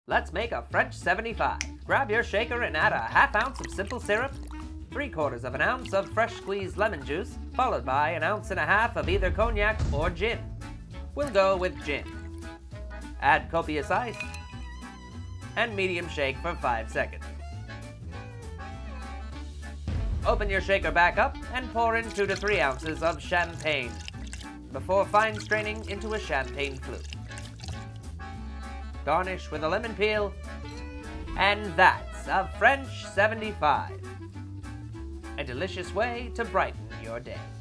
Let's make a French 75. Grab your shaker and add a ½ ounce of simple syrup, 3/4 of an ounce of fresh squeezed lemon juice, followed by 1.5 ounces of either cognac or gin. We'll go with gin. Add copious ice and medium shake for 5 seconds. Open your shaker back up and pour in 2 to 3 ounces of champagne before fine straining into a champagne flute. Garnish with a lemon peel, and that's a French 75. A delicious way to brighten your day.